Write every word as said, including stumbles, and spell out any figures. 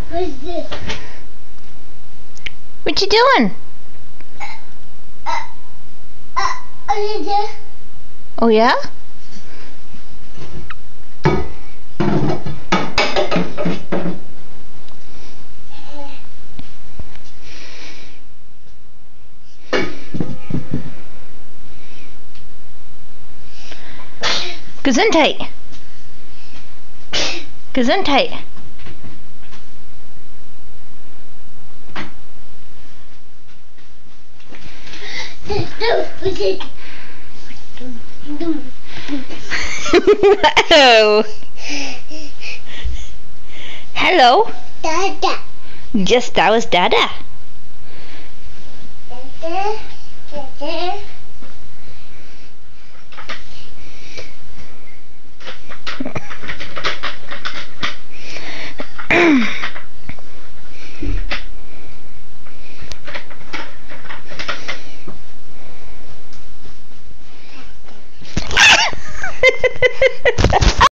What's this? What you doing? Uh, uh, uh, uh, Oh yeah? Gesundheit. Gesundheit. Whoa. Hello. Dada. Yes, that was Dada. Dada. Dada.